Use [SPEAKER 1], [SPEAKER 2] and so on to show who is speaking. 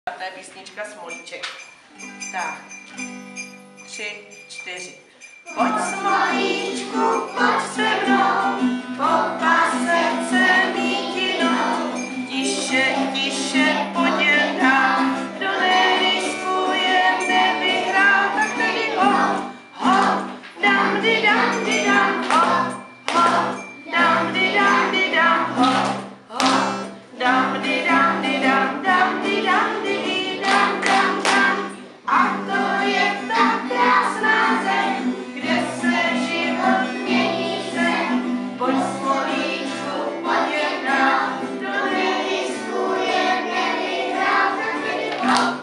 [SPEAKER 1] To je písnička Smolíček. Tak. 3, 4. Pojď Smolíčku, pojď se mnou, po pasece mítinou. Tiše, tiše, pojď jen dál, kdo neriskuje, nevyhrál, tak tedy ho, dam, di, dam, di, dam, ho, dam, di, dam, di, dam, ho, dam, di, dam, di, dam, dam, di, dam, di, dam, dam, dam. A to je ta krásná zem, kde se život mění se. Pojď Smolíčku, pojď jen dál, kdo neriskuje, nevyhrál, tak tedy ho.